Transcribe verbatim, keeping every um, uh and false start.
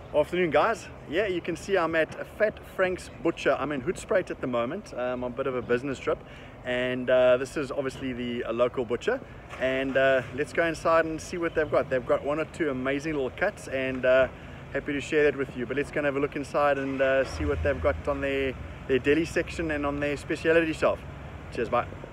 Afternoon, guys. Yeah, you can see I'm at Fat Frank's Butcher. I'm in Hoedspruit at the moment. Um, on a bit of a business trip, and uh, this is obviously the uh, local butcher. And uh, let's go inside and see what they've got. They've got one or two amazing little cuts, and uh, happy to share that with you. But let's go and have a look inside and uh, see what they've got on their their deli section and on their speciality shelf. Cheers, bye.